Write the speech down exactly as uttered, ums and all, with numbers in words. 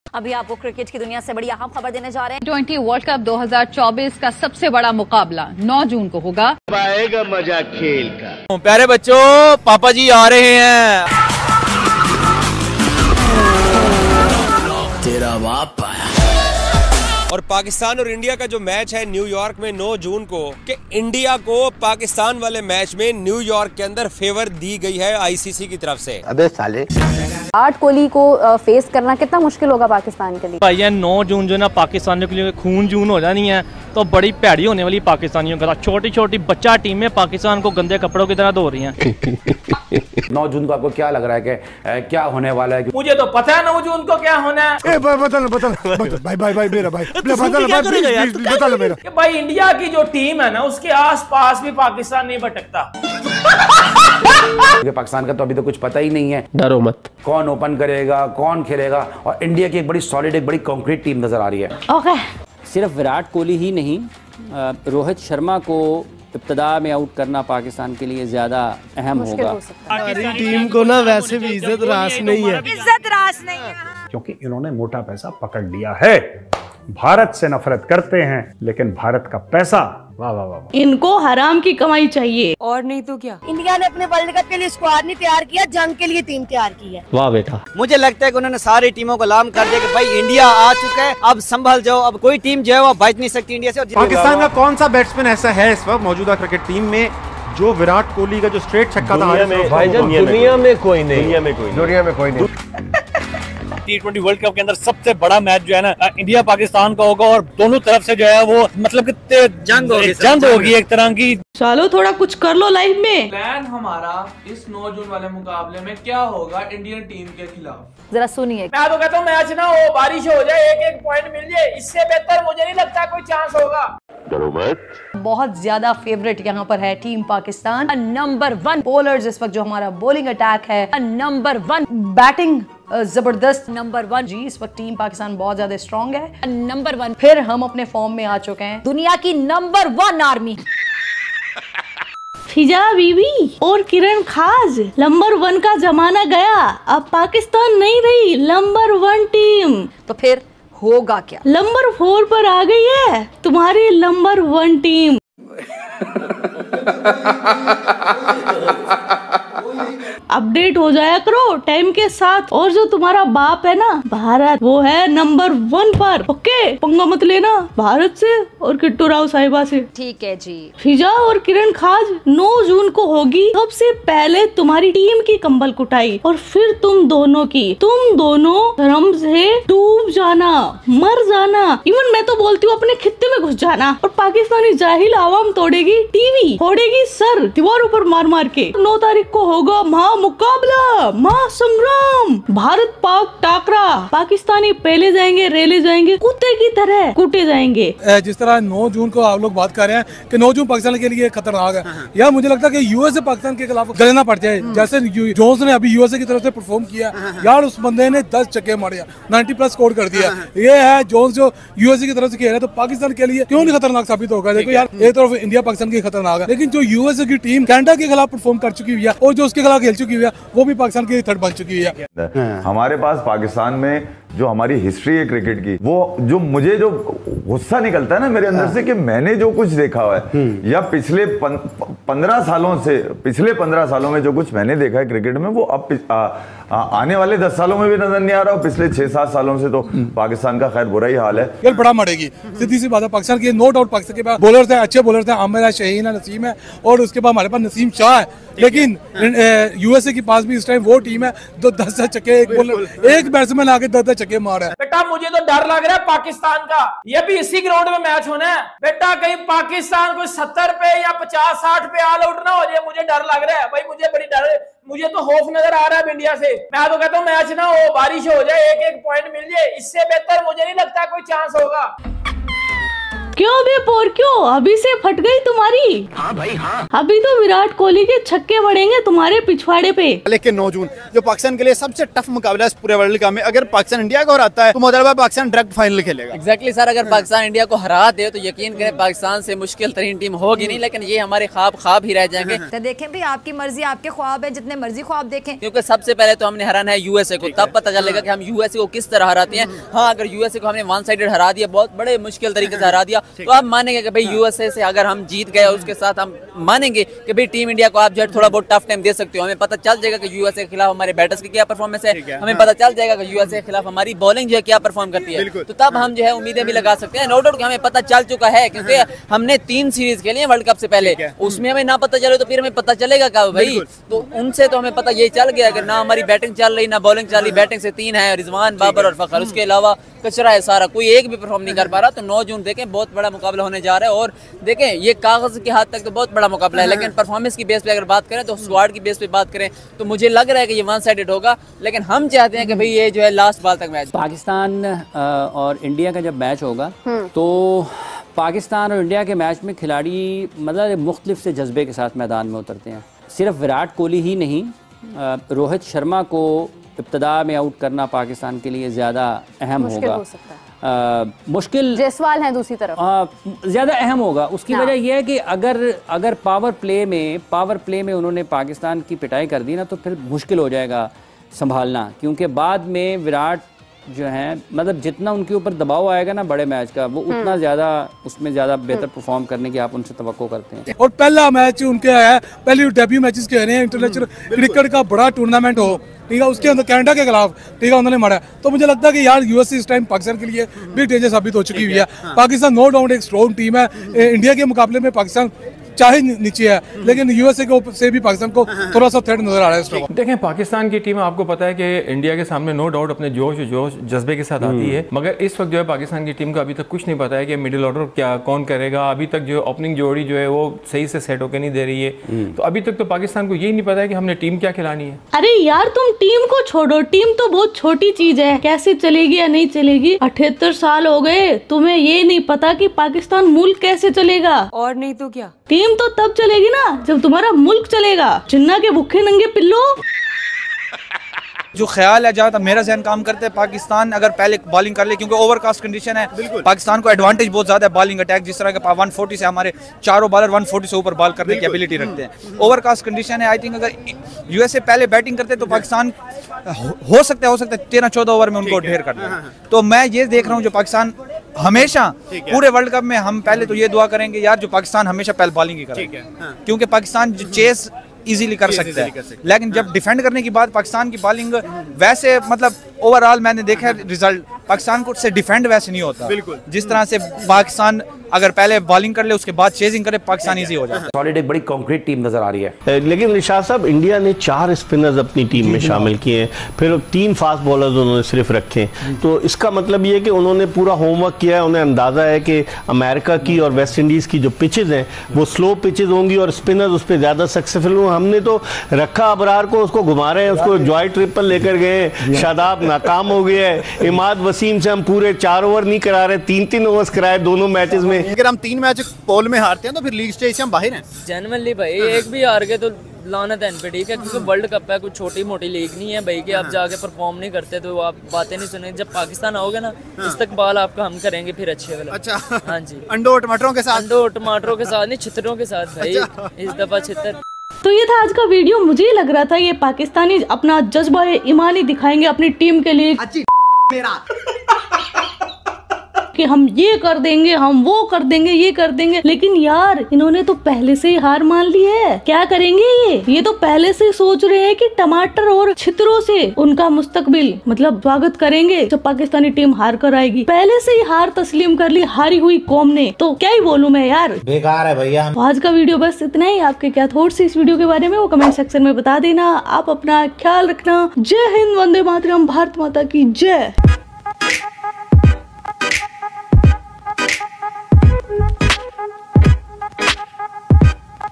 अभी आपको क्रिकेट की दुनिया से बड़ी अहम खबर देने जा रहे हैं। ट्वेंटी वर्ल्ड कप दो हज़ार चौबीस का सबसे बड़ा मुकाबला नौ जून को होगा। आएगा मजा खेल का। प्यारे बच्चों, पापा जी आ रहे हैं। तेरा बाप आया। और पाकिस्तान और इंडिया का जो मैच है न्यूयॉर्क में नौ जून को, कि इंडिया को पाकिस्तान वाले मैच में न्यूयॉर्क के अंदर फेवर दी गई है आईसीसी की तरफ से। अबे साले, विराट कोहली को फेस करना कितना मुश्किल होगा पाकिस्तान के लिए। भाई नौ जून जो ना पाकिस्तानियों के लिए खून जून हो जानी है, तो बड़ी भैड़ी होने वाली पाकिस्तानियों का। छोटी छोटी बच्चा टीमें पाकिस्तान को गंदे कपड़ों की तरह धो रही हैं। नौ जून को आपको क्या लग रहा है कि ए, क्या होने वाला है? मुझे तो पता है नौ जून को क्या होना है। ए, बतल बतल भाई भाई भाई मेरा भाई बतल बतल मेरा कि भाई इंडिया की जो टीम है ना, उसके आसपास भी पाकिस्तान नहीं भटकता। पाकिस्तान का तो अभी तो कुछ पता ही नहीं है। डरो मत, कौन ओपन करेगा, कौन खेलेगा, और इंडिया की एक बड़ी सॉलिड, एक बड़ी कॉन्क्रीट टीम नजर आ रही है। ओके, सिर्फ विराट कोहली ही नहीं, रोहित शर्मा को इब्तदा में आउट करना पाकिस्तान के लिए ज्यादा अहम होगा। हमारी टीम को ना वैसे भी इज्जत रास नहीं है, इज्जत रास नहीं है, क्योंकि इन्होंने मोटा पैसा पकड़ लिया है। भारत से नफरत करते हैं, लेकिन भारत का पैसा, वाह वाह वाह, इनको हराम की कमाई चाहिए। और नहीं तो क्या। इंडिया ने अपने वर्ल्ड कप के लिए स्क्वाड नहीं तैयार किया, जंग के लिए टीम तैयार की है। वाह बेटा, मुझे लगता है कि उन्होंने सारी टीमों को लाम कर दिया कि भाई इंडिया आ चुका है, अब संभल जाओ, अब कोई टीम जो है वो बच नहीं सकती इंडिया से। पाकिस्तान का कौन सा बैट्समैन ऐसा है इस वक्त मौजूदा क्रिकेट टीम में जो विराट कोहली का जो स्ट्रेट छक्का था दुनिया में कोई नहीं, दुनिया में कोई दुनिया में कोई नहीं। टी ट्वेंटी वर्ल्ड कप के अंदर सबसे बड़ा मैच जो है ना, इंडिया पाकिस्तान का होगा, और दोनों तरफ से जो है वो मतलब कि जंग होगी, जंग होगी एक तरह की। चलो थोड़ा कुछ कर लो लाइफ में। प्लान हमारा इस नौ जून वाले मुकाबले में क्या होगा इंडियन टीम के खिलाफ, जरा सुनिए। मैं तो कहता हूँ मैच ना हो, बारिश हो जाए, एक एक पॉइंट मिल जाए, इससे बेहतर मुझे नहीं लगता कोई चांस होगा। बहुत ज्यादा फेवरेट यहाँ पर है team Pakistan. Number one bowlers इस वक्त जो हमारा बॉलिंग अटैक है, नंबर वन बैटिंग जबरदस्त, नंबर वन जी इस वक्त टीम पाकिस्तान बहुत ज्यादा स्ट्रॉन्ग है, नंबर वन। फिर हम अपने फॉर्म में आ चुके हैं, दुनिया की number one army. Fiza Bibi और किरण खाज, नंबर वन का जमाना गया, अब पाकिस्तान नहीं रही नंबर वन टीम। तो फिर होगा क्या? नंबर फोर पर आ गई है तुम्हारी नंबर वन टीम। अपडेट हो जाया करो टाइम के साथ। और जो तुम्हारा बाप है ना भारत, वो है नंबर वन पर। ओके, पंगा मत लेना भारत से और किट्टू राव साहिबा से। ठीक है जी। फिजा और किरण खाज नौ जून को होगी सबसे पहले तुम्हारी टीम की कंबल कुटाई, और फिर तुम दोनों की। तुम दोनों धर्म से डूब जाना, मर जाना, इवन मैं तो बोलती हूँ अपने खित्ते में घुस जाना। और पाकिस्तानी जाहिल आवाम तोड़ेगी टीवी, फोड़ेगी सर दीवारों पर मार मार के। नौ तारीख को होगा महा मुकाबला, महासंग्राम, भारत पाक टाकरा। पाकिस्तानी पहले जाएंगे, रेले जाएंगे, कुत्ते की तरह कूटे जाएंगे। जिस तरह नौ जून को आप लोग बात कर रहे हैं कि नौ जून पाकिस्तान के लिए खतरनाक है, यार मुझे लगता है कि यूएसए पाकिस्तान के खिलाफ गलना पड़ जाए। जैसे जोन्स ने अभी यूएसए की तरफ से परफॉर्म किया, यार उस बंदे ने दस छक्के मारे, नब्बे प्लस स्कोर कर दिया। ये है जोन्स जो यूएसए की तरफ से खेल रहे हैं, तो पाकिस्तान के लिए क्यों नहीं खतरनाक साबित होगा? देखो यार, एक तरफ इंडिया पाकिस्तान की खतरनाक है, लेकिन जो यूएसए की टीम कनाडा के खिलाफ परफॉर्म कर चुकी हुई है और जो उसके खिलाफ खेल चुकी हुई है, वो भी पाकिस्तान की थर्ड बन चुकी है। हमारे पास पाकिस्तान में जो हमारी हिस्ट्री है क्रिकेट की, वो जो मुझे जो गुस्सा निकलता है ना मेरे अंदर से, कि मैंने जो कुछ देखा हुआ है, या पिछले पंद्रह सालों से पिछले पंद्रह सालों में जो कुछ मैंने देखा है क्रिकेट में, वो अब आ, आ, आने वाले दस सालों में भी नजर नहीं आ रहा। और पिछले छह सात सालों से तो पाकिस्तान का खैर बुरा ही हाल है। यार बड़ा मरेगी, सीधी सी बात है। पाकिस्तान की नो डाउट पाकिस्तान के पास बॉलर्स है, अच्छे बॉलर्स हैं, आमिर है, शहीन है, नसीम है, और उसके बाद हमारे पास नसीम शाह है। लेकिन यूएसए के पास भी इस टाइम वो टीम है जो दस दस छक्के, एक बॉलर एक बैट्समैन आके दस दस छक्के मार है। बेटा मुझे तो डर लग रहा है पाकिस्तान का, ये भी इसी ग्राउंड में मैच होना है बेटा। कहीं पाकिस्तान को सत्तर पे या पचास साठ पे ऑल आउट ना हो जाए, मुझे डर लग रहा है भाई, मुझे बड़ी डर, मुझे तो खौफ नजर आ रहा है इंडिया से। मैं तो कहता हूँ मैच ना हो, बारिश हो जाए, एक एक पॉइंट मिल जाए, इससे बेहतर मुझे नहीं लगता कोई चांस होगा। क्यों बे पोर क्यों, अभी से फट गई तुम्हारी। हाँ भाई हाँ। अभी तो विराट कोहली के छक्के बढ़ेंगे तुम्हारे पिछवाड़े पे। लेकिन नौ जून जो पाकिस्तान के लिए सबसे टफ मुकाबला है पूरे वर्ल्ड कप में, अगर पाकिस्तान इंडिया को हराता है तो मुतलबा पाकिस्तान डायरेक्ट फाइनल खेलेगा। एग्जैक्टली सर, अगर पाकिस्तान इंडिया को हरा दे तो यकीन करें पाकिस्तान से मुश्किल तरीन टीम होगी नहीं, लेकिन ये हमारे ख्वाब ख्वाब ही रह जाएंगे। तो देखें भी आपकी मर्जी, आपके ख्वाब है, जितने मर्जी ख्वाब देखें, क्योंकि सबसे पहले तो हमने हराना है यूएसए को, तब पता चलेगा कि हम यूएसए को किस तरह हराते हैं। हाँ, अगर यूएसए को हमने वन साइडेड हरा दिया, बहुत बड़े मुश्किल तरीके से हरा दिया, तो आप मानेंगे कि भाई यूएसए से अगर हम जीत गए, उसके साथ हम मानेंगे कि भाई टीम इंडिया को आप जो है थोड़ा बहुत टफ टाइम दे सकते हो। हमें पता चल जाएगा कि यूएसए के खिलाफ हमारे बैटर्स की क्या परफॉर्मेंस है, हमें पता चल जाएगा कि यूएसए के खिलाफ हमारी बॉलिंग जो है क्या परफॉर्म करती है, तो तब हम जो है उम्मीदें भी लगा सकते हैं। नो डाउट हमें पता चल चुका है, क्योंकि हमने तीन सीरीज खेली है वर्ल्ड कप से पहले, उसमें हमें ना पता चले तो फिर हमें पता चलेगा क्या भाई। तो उनसे तो हमें पता ये चल गया कि ना हमारी बैटिंग चल रही ना बॉलिंग चल रही। बैटिंग से तीन है, रिजवान, बाबर और फखर, उसके अलावा कचरा है सारा, कोई एक भी परफॉर्म नहीं कर पा रहा। तो नौ जून देखें बहुत बड़ा मुकाबला होने जा रहा है, और देखें ये कागज के हाथ तक तो बहुत बड़ा मुकाबला है, लेकिन परफॉर्मेंस की बेस पे अगर बात करें तो स्क्वाड की बेस पे बात करें तो मुझे लग रहा है कि ये वन साइडेड होगा, लेकिन हम चाहते हैं कि भाई ये जो है लास्ट बॉल तक मैच। पाकिस्तान और इंडिया का जब मैच होगा तो पाकिस्तान और इंडिया के मैच में खिलाड़ी मतलब मुख्तलिफ से जज्बे के साथ मैदान में उतरते हैं। सिर्फ विराट कोहली ही नहीं, रोहित शर्मा को इब्तदा में आउट करना पाकिस्तान के लिए ज़्यादा अहम होगा, हो सकता है। आ, मुश्किल जायसवाल है दूसरी तरफ, ज़्यादा अहम होगा। उसकी वजह यह है कि अगर अगर पावर प्ले में पावर प्ले में उन्होंने पाकिस्तान की पिटाई कर दी ना तो फिर मुश्किल हो जाएगा संभालना, क्योंकि बाद में विराट जो है मतलब जितना उनके ऊपर दबाव आएगा ना बड़े मैच का, वो उतना ज़्यादा उसमें ज़्यादा बेहतर परफॉर्म करने की आप उनसे तवक्को करते हैं। और पहला मैच उनके है, पहले डेब्यू मैचेस कह रहे हैं, इंटरनेशनल क्रिकेट का बड़ा टूर्नामेंट हो, ठीक है, उसके अंदर कनाडा के खिलाफ, ठीक है, उन्होंने मारा। तो मुझे लगता है कि यार यूएसए इस टाइम पाकिस्तान के लिए बिग डेंजर साबित हो चुकी हुई है। पाकिस्तान नो डाउट एक स्ट्रॉन्ग टीम है, इंडिया के मुकाबले में पाकिस्तान चाहे नीचे है, लेकिन यूएसए को से भी पाकिस्तान को थोड़ा सा थ्रेट नजर आ रहा है इस वक्त। देखें पाकिस्तान की टीम आपको पता है कि इंडिया के सामने नो डाउट अपने जोश जोश जज्बे के साथ आती है, मगर इस वक्त जो है पाकिस्तान की टीम का अभी तक कुछ नहीं पता है कि मिडिल ऑर्डर क्या कौन करेगा। अभी तक जो ओपनिंग जोड़ी जो है वो सही से सेट होकर नहीं दे रही है, तो अभी तक तो पाकिस्तान को यही नहीं पता है कि हमने टीम क्या खिलानी है। अरे यार तुम टीम को छोड़ो, टीम तो बहुत छोटी चीज है, कैसे चलेगी या नहीं चलेगी। अठहत्तर साल हो गए, तुम्हें ये नहीं पता कि पाकिस्तान मुल्क कैसे चलेगा। और नहीं तो क्या, टीम तो तब चलेगी ना जब तुम्हारा मुल्क चलेगा। जिन्ना के भूखे नंगे पिल्लो। जो ख्याल है जहाँ तक मेरा जहन काम करते हैं, पाकिस्तान अगर पहले बॉलिंग कर ले, क्योंकि ओवरकास्ट कंडीशन है, पाकिस्तान को एडवांटेज बहुत ज्यादा है बॉलिंग अटैक, जिस तरह के एक सौ चालीस से हमारे चारों बॉलर एक सौ चालीस से ऊपर बॉल करने की एबिलिटी रखते हैं। ओवरकास्ट कंडीशन है, आई थिंक अगर यूएसए पहले बैटिंग करते तो पाकिस्तान हो सकता है हो सकता है तेरह चौदह ओवर में उनको ढेर कर दे। तो मैं ये देख रहा हूँ जो पाकिस्तान हमेशा पूरे वर्ल्ड कप में, हम पहले तो ये दुआ करेंगे यार जो पाकिस्तान हमेशा पहले बॉलिंग ही करे, क्योंकि पाकिस्तान चेस इजीली कर सकता है, लेकिन जब डिफेंड करने की बात पाकिस्तान की बॉलिंग वैसे मतलब ओवरऑल मैंने देखा है रिजल्ट पाकिस्तान को से डिफेंड वैसे नहीं होता, जिस तरह से पाकिस्तान अगर पहले बॉलिंग कर ले उसके बाद चेजिंग करे पाकिस्तान इजी हो जाता है। सॉलिड एक बड़ी कॉन्क्रीट टीम नजर आ रही है। लेकिन निशात साहब इंडिया ने चार स्पिनर्स अपनी टीम में शामिल किए हैं, फिर तीन फास्ट बॉलर्स उन्होंने सिर्फ रखे, तो इसका मतलब ये है कि उन्होंने पूरा होमवर्क किया है। उन्हें अंदाजा है कि अमेरिका की और वेस्ट इंडीज की जो पिचेज हैं वो स्लो पिचेज होंगी और स्पिनर्स उस पर ज्यादा सक्सेसफुल होंगे। हमने तो रखा अबरार को, उसको घुमा रहे हैं, उसको जॉय ट्रिपल लेकर गए, शादाब नाकाम हो गया है। इमाद वसीम से हम पूरे चार ओवर नहीं करा रहे, तीन तीन ओवर्स कराए दोनों मैचेस में। अगर हम तीन मैच पोल में हारते हैं तो फिर लीग स्टेज से हम बाहर हैं। जनरली भाई एक भी हार गए तो लानत है पे, ठीक है, क्योंकि वर्ल्ड कप है, कुछ छोटी मोटी लीग नहीं है भाई कि आप जाके परफॉर्म नहीं करते तो आप बातें नहीं सुनेंगे। जब पाकिस्तान आओगे ना इस्तकबाल आपका हम करेंगे फिर अच्छे वाला। अच्छा, हाँ जी, अंडो टमाटरों के साथ, अंडो टमाटरों के साथ नहीं, छितरों के साथ भाई। इस दफा छितर। तो ये था आज का वीडियो। मुझे लग रहा था ये पाकिस्तानी अपना जज्बा ईमानी दिखाएंगे अपनी टीम के लिए कि हम ये कर देंगे, हम वो कर देंगे, ये कर देंगे, लेकिन यार इन्होंने तो पहले से ही हार मान ली है। क्या करेंगे ये ये तो पहले से सोच रहे हैं कि टमाटर और छितरों से उनका मुस्तकबिल मतलब स्वागत करेंगे जब पाकिस्तानी टीम हार कर आएगी। पहले से ही हार तस्लीम कर ली हारी हुई कौम ने, तो क्या ही बोलूं मैं यार, बेकार है भैया। तो आज का वीडियो बस इतना ही। आपके क्या थॉट्स इस वीडियो के बारे में वो कमेंट सेक्शन में बता देना। आप अपना ख्याल रखना। जय हिंद, वंदे मातरम, भारत माता की जय।